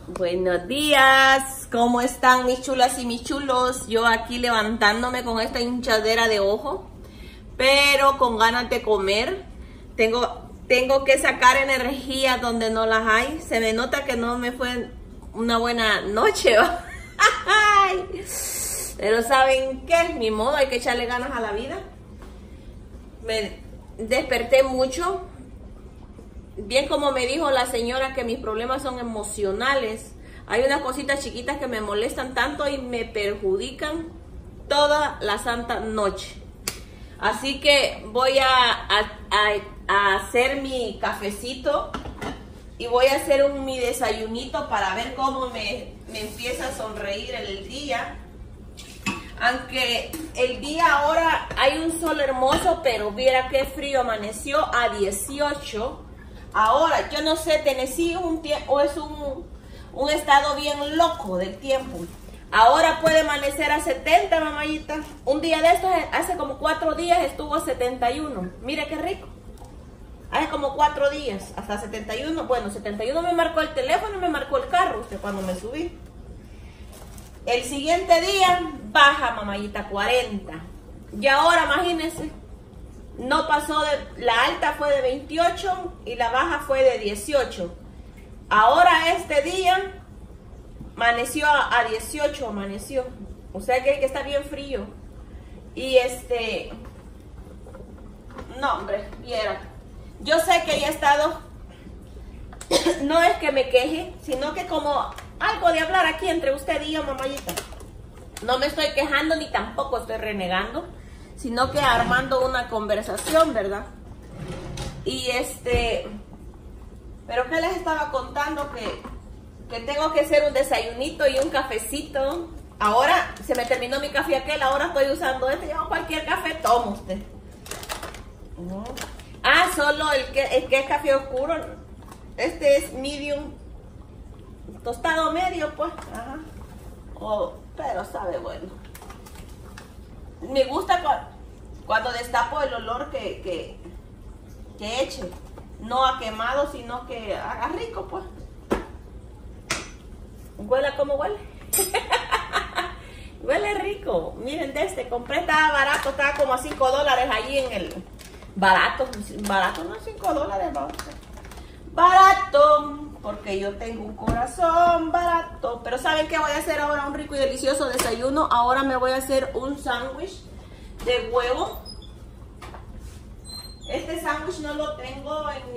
Buenos días, ¿cómo están mis chulas y mis chulos? Yo aquí levantándome con esta hinchadera de ojo, pero con ganas de comer. Tengo que sacar energía donde no las hay. Se me nota que no me fue una buena noche, ¿va? Pero ¿saben qué? Ni modo, hay que echarle ganas a la vida. Me desperté mucho. Bien, como me dijo la señora que mis problemas son emocionales. Hay unas cositas chiquitas que me molestan tanto y me perjudican toda la santa noche. Así que voy a hacer mi cafecito y voy a hacer mi desayunito para ver cómo me empieza a sonreír el día. Aunque el día ahora hay un sol hermoso, pero viera qué frío, amaneció a 18. Ahora, yo no sé, Tennessee es un estado bien loco del tiempo. Ahora puede amanecer a 70, mamayita. Un día de estos, hace como 4 días, estuvo a 71. Mire qué rico. Hace como 4 días, hasta 71. Bueno, 71 me marcó el teléfono y me marcó el carro, cuando me subí. El siguiente día, baja, mamayita, 40. Y ahora, imagínense. No pasó la alta fue de 28 y la baja fue de 18. Ahora este día amaneció a 18, amaneció. O sea que está bien frío. Y no, hombre, viera. Yo sé que ya he estado, no es que me queje, sino que como algo de hablar aquí entre usted y yo, mamayita. No me estoy quejando ni tampoco estoy renegando, sino que armando una conversación, ¿verdad? Y pero que les estaba contando que tengo que hacer un desayunito y un cafecito. Ahora se me terminó mi café aquel, ahora estoy usando yo cualquier café tomo usted. Solo el que es café oscuro. Este es medium, tostado medio, pues. Ajá. Pero sabe bueno. Me gusta cuando destapo el olor que eche. No a quemado, sino que haga rico, pues. ¿Huele como huele? Huele rico. Miren compré, estaba barato, estaba como a $5 allí en el... Barato, no $5, vamos. Barato, porque yo tengo un corazón barato. Pero ¿saben qué voy a hacer ahora? Un rico y delicioso desayuno. Ahora me voy a hacer un sándwich de huevo. Este sándwich no lo tengo en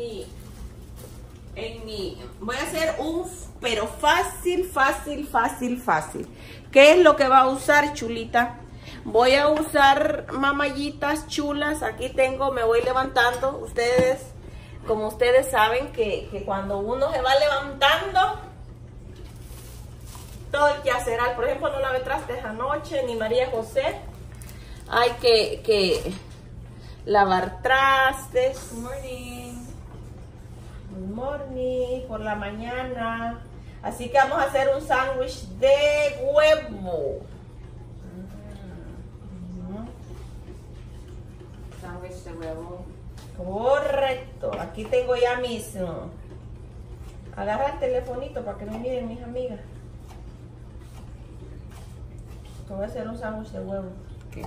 mi... Voy a hacer pero fácil. ¿Qué es lo que va a usar, chulita? Voy a usar, mamayitas chulas. Aquí tengo, me voy levantando. Ustedes... Como ustedes saben que cuando uno se va levantando, todo el quehaceral, por ejemplo, no lavé trastes anoche, ni María José, hay que lavar trastes. Good morning. Good morning, por la mañana. Así que vamos a hacer un sándwich de huevo. Sándwich de huevo. Correcto, aquí tengo ya mis... Agarra el telefonito para que me miren mis amigas. Voy a hacer un sándwich de huevo. Okay.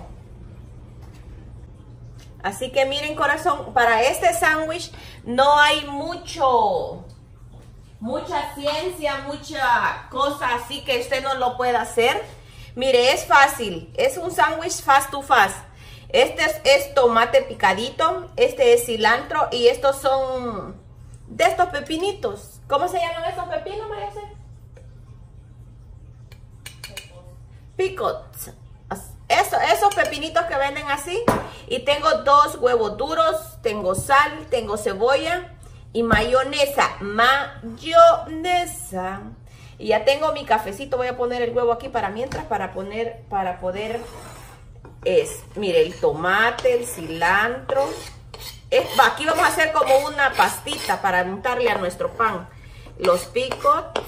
Así que miren, corazón, para este sándwich no hay mucha ciencia, mucha cosa así que usted no lo pueda hacer. Mire, es fácil, es un sándwich fast to fast. Este es tomate picadito, este es cilantro y estos son de estos pepinitos. ¿Cómo se llaman estos pepinos, María José? Picots. Esos pepinitos que venden así. Y tengo 2 huevos duros, tengo sal, tengo cebolla y mayonesa. Y ya tengo mi cafecito. Voy a poner el huevo aquí para mientras, para poder... mire, el tomate, el cilantro. Aquí vamos a hacer como una pastita para untarle a nuestro pan. Los picots.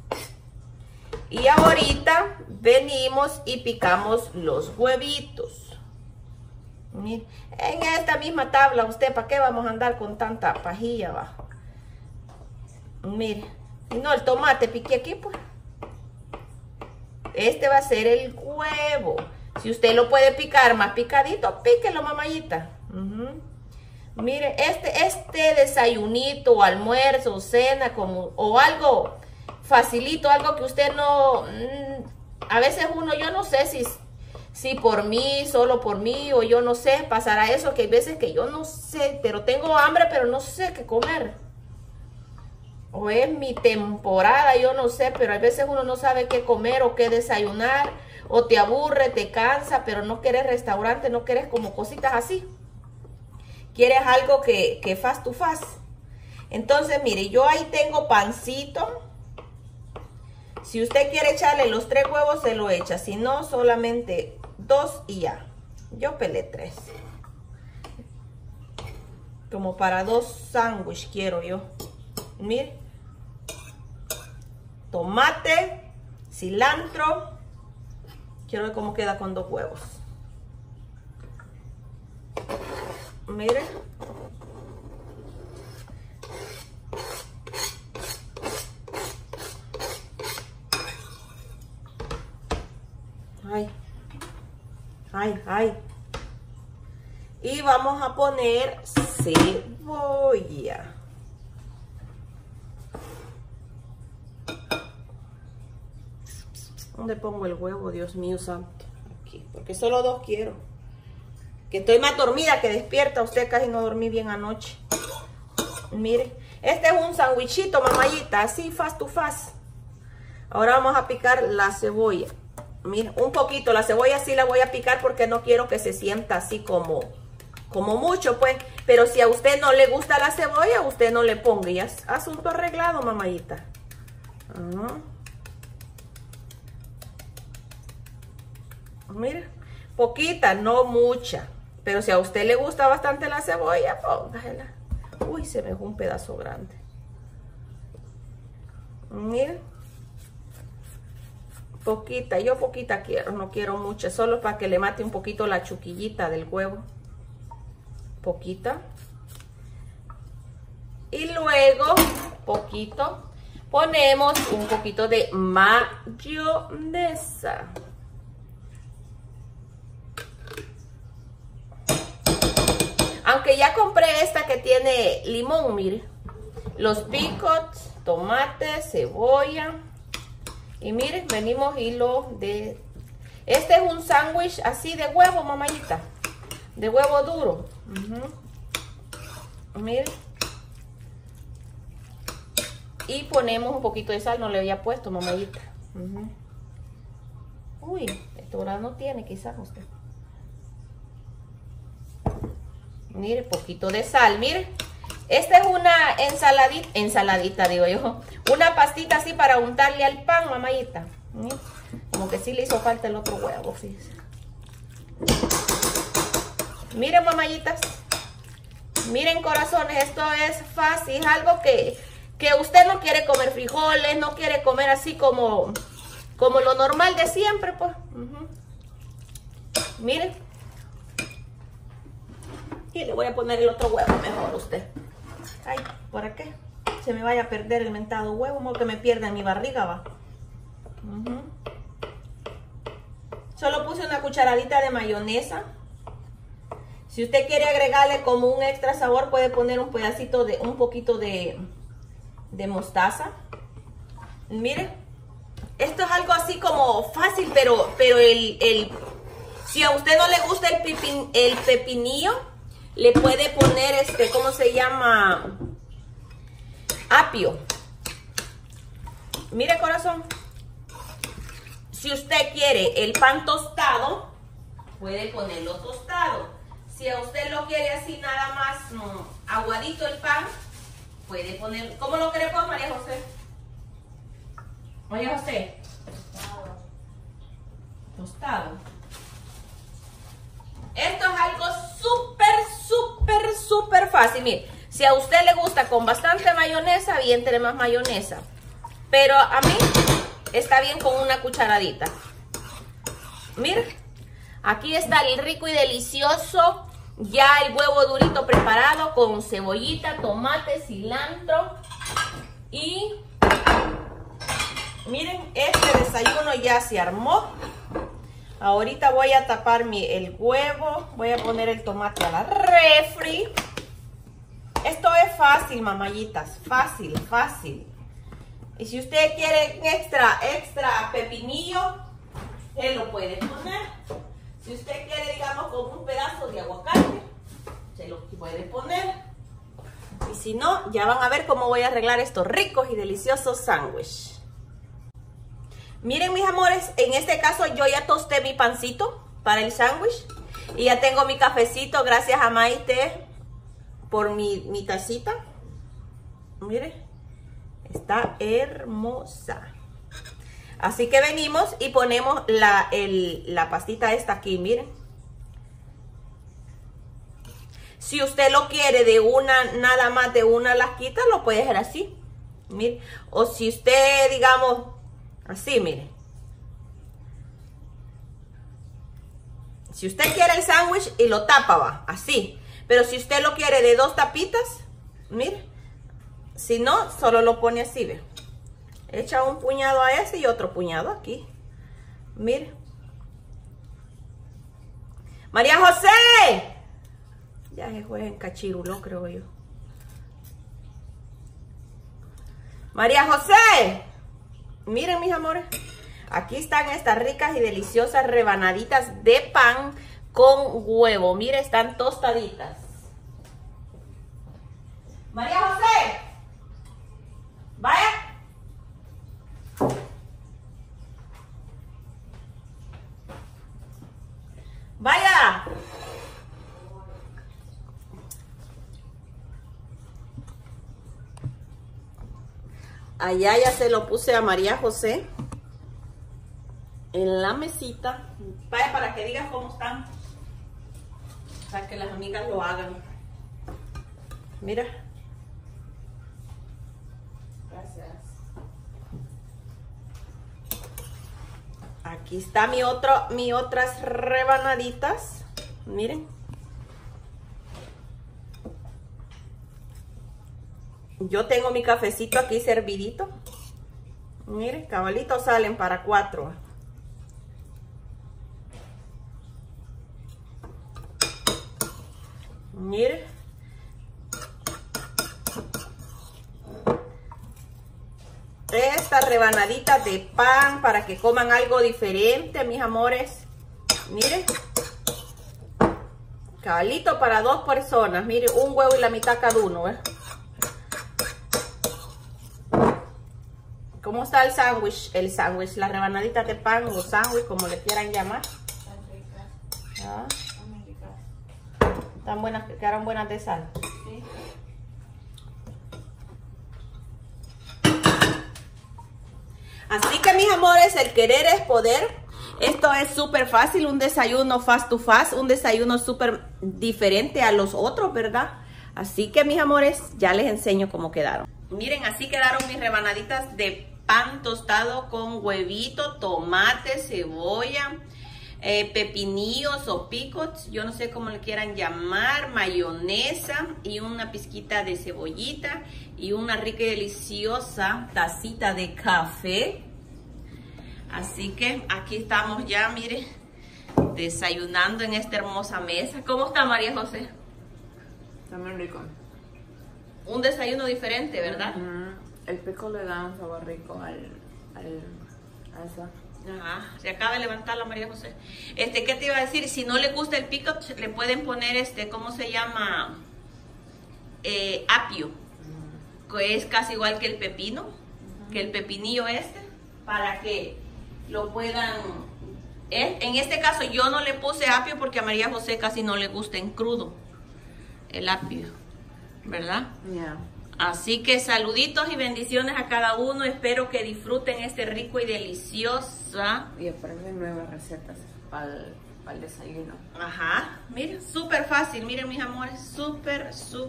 Y ahorita venimos y picamos los huevitos. Mire, en esta misma tabla, ¿para qué vamos a andar con tanta pajilla abajo? Mire, Y no, el tomate piqué aquí, pues. Este va a ser el huevo. Si usted lo puede picar más picadito, píquelo, mamayita. Mire, este desayunito, almuerzo, cena, o algo facilito, algo que usted no... a veces uno, yo no sé si por mí, solo por mí, o yo no sé, pasará eso, que hay veces que yo no sé, pero tengo hambre, pero no sé qué comer. O es mi temporada, yo no sé, pero a veces uno no sabe qué comer o qué desayunar, o te aburre, te cansa, pero no quieres restaurante, no quieres como cositas así. Quieres algo que fast to fast. Entonces, mire, yo ahí tengo pancito. Si usted quiere echarle los 3 huevos, se lo echa. Si no, solamente 2 y ya. Yo pelé 3. Como para 2 sándwiches quiero yo. Mire. Tomate, cilantro. Quiero ver cómo queda con 2 huevos. Mire. Ay. Ay, ay. Y vamos a poner cebolla. ¿Dónde pongo el huevo? Dios mío santo. Aquí, porque solo 2 quiero. Que estoy más dormida que despierta. Usted casi no dormí bien anoche. Mire, este es un sandwichito, mamayita, así fast to fast. Ahora vamos a picar la cebolla. Mira, un poquito, la cebolla sí la voy a picar porque no quiero que se sienta así como mucho, pues. Pero si a usted no le gusta la cebolla, usted no le ponga. Ya es asunto arreglado, mamayita. Mira, poquita, no mucha. Pero si a usted le gusta bastante la cebolla, póngasela. Uy, se me dejó un pedazo grande. Mira. Poquita, yo poquita quiero, no quiero mucha. Solo para que le mate un poquito la chuquillita del huevo. Poquita. Y luego, poquito, ponemos un poquito de mayonesa. Aunque ya compré esta que tiene limón, mire. Los picots, tomate, cebolla. Y miren, venimos hilo de... Este es un sándwich así de huevo, mamayita. De huevo duro. Miren. Y ponemos un poquito de sal, no le había puesto, mamayita. Uy, esto ahora no tiene quizás usted. Mire, poquito de sal, mire. Esta es una ensaladita digo yo. Una pastita así para untarle al pan, mamayita. Como que sí le hizo falta el otro huevo, fíjense. Miren, mamayitas. Miren, corazones, esto es fácil. Algo que usted no quiere comer frijoles, no quiere comer así como lo normal de siempre, pues. Miren. Y le voy a poner el otro huevo mejor a usted. Ay, ¿para qué? Se me vaya a perder el mentado huevo, como que me pierda en mi barriga, va. Solo puse una cucharadita de mayonesa. Si usted quiere agregarle como un extra sabor, puede poner un pedacito de, un poquito de mostaza. Miren, esto es algo así como fácil, pero si a usted no le gusta el pepinillo, le puede poner ¿cómo se llama? Apio. Mire, corazón. Si usted quiere el pan tostado, puede ponerlo tostado. Si a usted lo quiere así nada más aguadito el pan, puede poner... ¿Cómo lo quiere poner, María José? María José. Tostado. Esto es algo súper fácil. Mire, si a usted le gusta con bastante mayonesa, bien, tiene más mayonesa. Pero a mí está bien con una cucharadita. Mire, aquí está el rico y delicioso, ya el huevo durito preparado con cebollita, tomate, cilantro y Miren, este desayuno ya se armó. Ahorita voy a tapar el huevo. Voy a poner el tomate a la refri. Esto es fácil, mamayitas. Fácil, fácil. Y si usted quiere extra pepinillo, él lo puede poner. Si usted quiere, digamos, con un pedazo de aguacate, se lo puede poner. Y si no, ya van a ver cómo voy a arreglar estos ricos y deliciosos sándwiches. Miren, mis amores, en este caso yo ya tosté mi pancito para el sándwich. Y ya tengo mi cafecito, gracias a Maite por mi tacita. Miren, está hermosa. Así que venimos y ponemos la pastita esta aquí, miren. Si usted lo quiere de una, nada más de una lasquita, lo puede hacer así. Miren. O si usted, digamos, así, miren. Si usted quiere el sándwich y lo tapa, va, así. Pero si usted lo quiere de 2 tapitas, mire. Si no, solo lo pone así, ve. Echa un puñado a ese y otro puñado aquí. Mire. María José. Ya se juega en cachiruló, creo yo. María José. Miren, mis amores. Aquí están estas ricas y deliciosas rebanaditas de pan con huevo. Mire, están tostaditas. María José. Vaya. Vaya. Allá ya se lo puse a María José en la mesita. Vaya, para que digas cómo están. Para que las amigas lo hagan. Mira. Gracias. Aquí está mis otras rebanaditas. Miren. Yo tengo mi cafecito aquí servidito. Miren, cabalitos salen para 4. Miren. Estas rebanaditas de pan para que coman algo diferente, mis amores. Miren. Cabalito para 2 personas. Miren, un huevo y la mitad cada uno, ¿eh? ¿Cómo está el sándwich? El sándwich, las rebanaditas de pan o sándwich, como le quieran llamar. Están ricas. ¿Ah? Están muy ricas. Están buenas, quedaron buenas de sal. Sí. Así que, mis amores, el querer es poder. Esto es súper fácil, un desayuno fast to fast, un desayuno súper diferente a los otros, ¿verdad? Así que, mis amores, ya les enseño cómo quedaron. Miren, así quedaron mis rebanaditas de pan tostado con huevito, tomate, cebolla, pepinillos o picots, yo no sé cómo le quieran llamar, mayonesa y una pizquita de cebollita y una rica y deliciosa tacita de café. Así que aquí estamos ya, mire, desayunando en esta hermosa mesa. ¿Cómo está, María José? Está muy rico. Un desayuno diferente, ¿verdad? El pico le da un sabor rico a eso. Ajá, se acaba de levantar la María José. ¿Qué te iba a decir? Si no le gusta el pico, le pueden poner ¿cómo se llama? Apio, que es casi igual que el pepino, que el pepinillo para que lo puedan. En este caso yo no le puse apio porque a María José casi no le gusta en crudo el apio, ¿verdad? Yeah. Así que saluditos y bendiciones a cada uno. Espero que disfruten este rico y deliciosa. Y aprenden nuevas recetas para el desayuno. Ajá, miren, súper fácil. Miren, mis amores, súper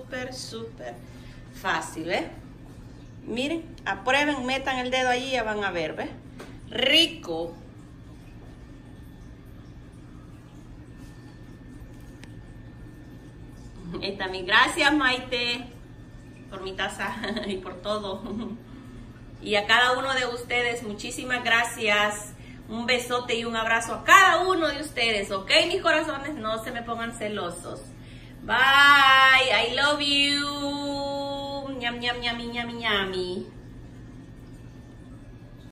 fácil, ¿ves? Miren, aprueben, metan el dedo allí y ya van a ver, ¿ves? Rico. Esta mi gracias, Maite, por mi taza y por todo. Y a cada uno de ustedes, Muchísimas gracias. Un besote y un abrazo a cada uno de ustedes, ¿ok? Mis corazones, no se me pongan celosos. Bye. I love you. Ñam, ñam, ñami, ñami, ñami.